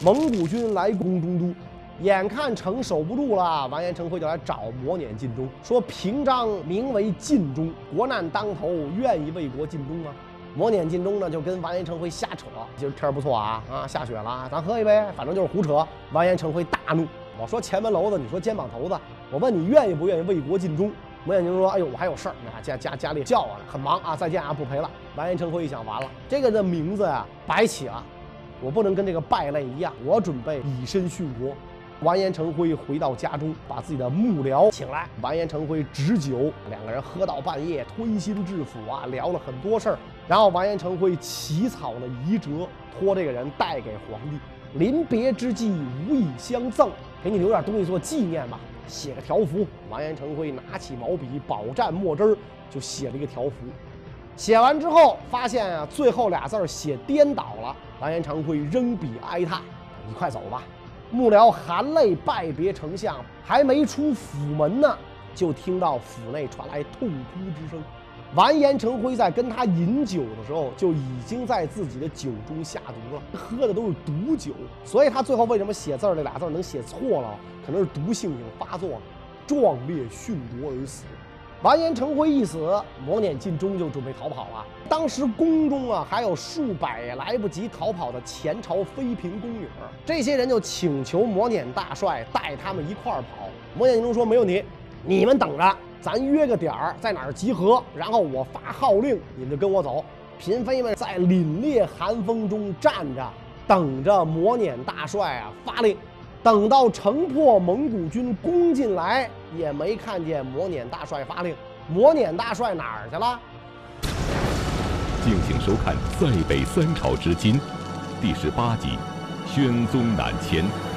蒙古军来攻中都，眼看城守不住了，完颜成辉就来找磨碾尽忠，说平章名为尽忠，国难当头，愿意为国尽忠吗？磨碾尽忠呢，就跟完颜成辉瞎扯，今儿天不错啊，下雪了，咱喝一杯，反正就是胡扯。完颜成辉大怒，我说前门楼子，你说肩膀头子，我问你愿意不愿意为国尽忠？磨碾尽忠说，哎呦，我还有事儿，家里叫我呢，很忙啊，再见啊，不陪了。完颜成辉一想，完了，这个的名字呀白起了，我不能跟这个败类一样，我准备以身殉国。完颜成辉回到家中，把自己的幕僚请来，完颜成辉执酒，两个人喝到半夜，推心置腹啊，聊了很多事儿。然后完颜成辉起草了遗折，托这个人带给皇帝。临别之际，无以相赠，给你留点东西做纪念吧，写个条幅。完颜成辉拿起毛笔，饱蘸墨汁，就写了一个条幅。写完之后，发现啊，最后俩字写颠倒了。完颜成辉扔笔哀叹：“你快走吧。”幕僚含泪拜别丞相，还没出府门呢，就听到府内传来痛哭之声。完颜成辉在跟他饮酒的时候，就已经在自己的酒中下毒了，喝的都是毒酒，所以他最后为什么写字这俩字能写错了？可能是毒性已经发作了，壮烈殉国而死。完颜成辉一死，磨碾尽忠就准备逃跑了。当时宫中啊还有数百来不及逃跑的前朝妃嫔宫女，这些人就请求磨碾大帅带他们一块儿跑。磨碾尽忠说没问题，你们等着，咱约个点儿在哪儿集合，然后我发号令，你们就跟我走。嫔妃们在凛冽寒风中站着，等着磨碾大帅啊发令。等到城破蒙古军攻进来，也没看见磨碾大帅发令。磨碾大帅哪儿去了？ 敬请收看《塞北三朝之今》第18集《宣宗南迁》。